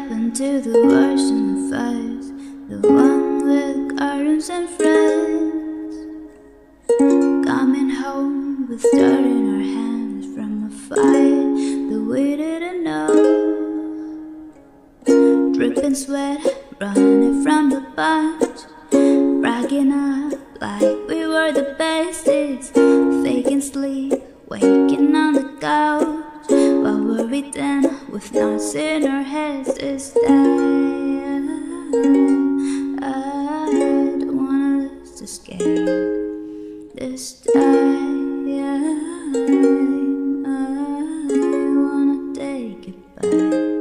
happened to the version of us? The one with gardens and friends, coming home with dirt in our hands from a fight that we didn't know. Dripping sweat, running from the bunch, bragging up like we were the bestest, faking sleep, waking on the couch while worried then with knots in our heads. This time I don't wanna lose this game. This time I wanna take it back.